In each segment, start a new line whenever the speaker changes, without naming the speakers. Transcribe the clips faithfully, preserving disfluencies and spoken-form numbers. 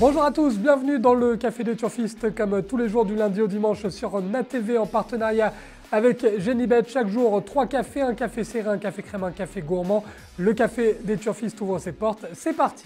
Bonjour à tous, bienvenue dans le Café des Turfistes, comme tous les jours du lundi au dimanche sur Nat T V en partenariat avec Genibet. Chaque jour, trois cafés, un café serré, un café crème, un café gourmand. Le Café des Turfistes ouvre ses portes, c'est parti.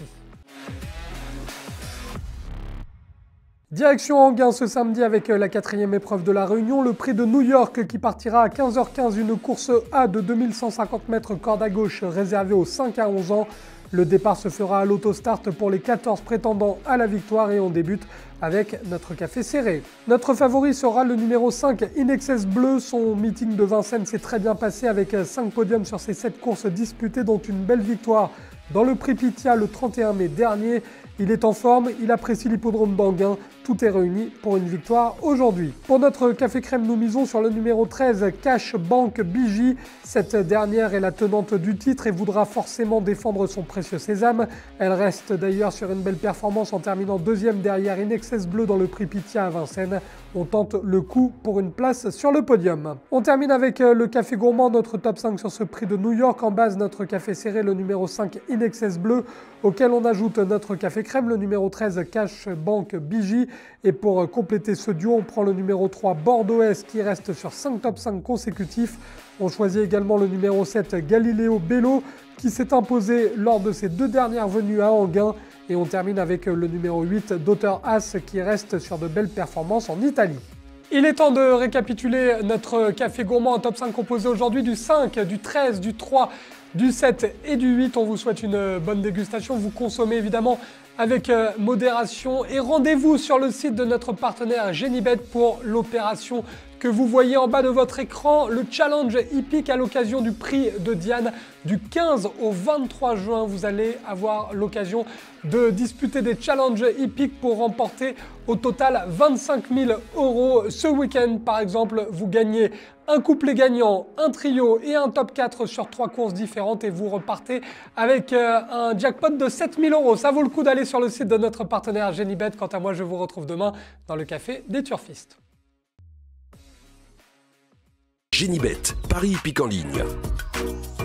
Direction Enghien ce samedi avec la quatrième épreuve de la Réunion, le prix de New York qui partira à quinze heures quinze, une course A de deux mille cent cinquante mètres corde à gauche réservée aux cinq à onze ans. Le départ se fera à l'autostart pour les quatorze prétendants à la victoire et on débute avec notre café serré. Notre favori sera le numéro cinq, In Excess Bleu. Son meeting de Vincennes s'est très bien passé avec cinq podiums sur ses sept courses disputées, dont une belle victoire dans le prix Pythia le trente et un mai dernier. Il est en forme, il apprécie l'hippodrome d'Enghien. Tout est réuni pour une victoire aujourd'hui. Pour notre café crème, nous misons sur le numéro treize, Cash Bank Biji. Cette dernière est la tenante du titre et voudra forcément défendre son précieux sésame. Elle reste d'ailleurs sur une belle performance en terminant deuxième derrière In Excess Bleu dans le prix Pythia à Vincennes. On tente le coup pour une place sur le podium. On termine avec le café gourmand, notre top cinq sur ce prix de New York. En base, notre café serré, le numéro cinq, In Excess Bleu, auquel on ajoute notre café crème, le numéro treize, Cash Bank Biji. Et pour compléter ce duo, on prend le numéro trois, Bordeaux-Est, qui reste sur cinq top cinq consécutifs. On choisit également le numéro sept, Galileo Bello, qui s'est imposé lors de ses deux dernières venues à Enghien. Et on termine avec le numéro huit, Daughter As, qui reste sur de belles performances en Italie. Il est temps de récapituler notre café gourmand en top cinq composé aujourd'hui du cinq, du treize, du trois, du sept et du huit. On vous souhaite une bonne dégustation. Vous consommez évidemment avec modération et rendez-vous sur le site de notre partenaire Genibet pour l'opération que vous voyez en bas de votre écran, le challenge hippique à l'occasion du prix de Diane du quinze au vingt-trois juin. Vous allez avoir l'occasion de disputer des challenges hippiques pour remporter au total vingt-cinq mille euros. Ce week-end, par exemple, vous gagnez un couplet gagnant, un trio et un top quatre sur trois courses différentes et vous repartez avec euh, un jackpot de sept mille euros. Ça vaut le coup d'aller sur le site de notre partenaire Genibet. Quant à moi, je vous retrouve demain dans le Café des Turfistes.
Genibet, Paris hippique en ligne.